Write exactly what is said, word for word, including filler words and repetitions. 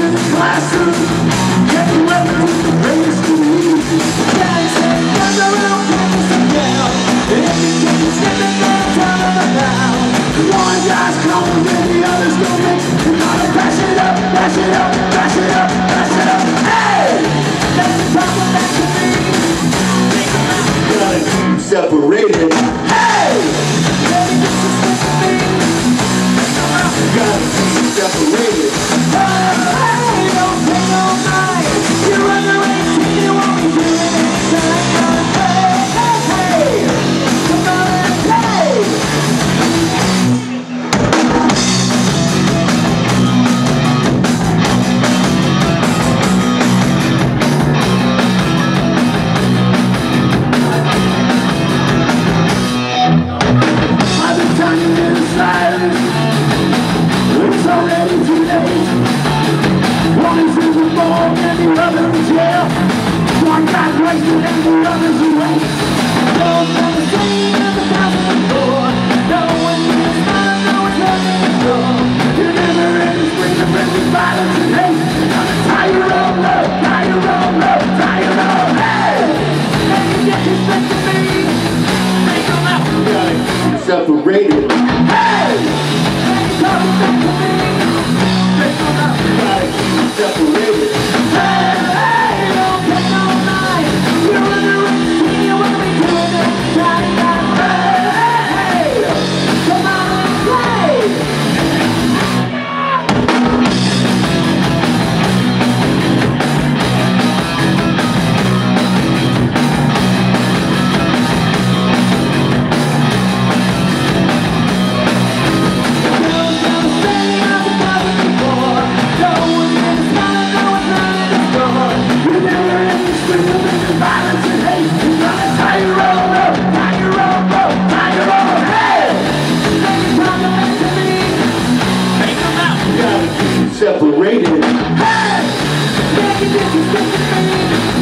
in the classroom, getting weather with the greatest of me. Dancing, guns around campus and down, and every kid is stepping down, turning around. One guy's coming and the other's going. You gotta bash it up, bash it up, bash it up, bash it up. Hey! That's the problem back to me. Gotta keep separated. Hey! Baby, this is what you mean. Gotta keep separated. Hey, don't take no mind. You're under eighteen, you won't be doing it. Hey, hey, hey, come on and play. I've been turning into silence. It's already too late. One is in the morgue and the other in jail. One got wasted and the other's away. Don't never say never thousand before. No one can smile, no one's nothing at all. You're never in the spring of friendly violence and hate. Gonna tie your own love, tie your own love, tie your own head. And you get respect to me. Make them out. Gotta keep separated. Hey! Coming back to me. Make them out. Gotta keep separated. Hey, hey, don't take no mind. You're under eighteen, you won't be doing it. Try not. Hey, hey, hey, come on and play. Separated. Hey! Make it disrespect to me.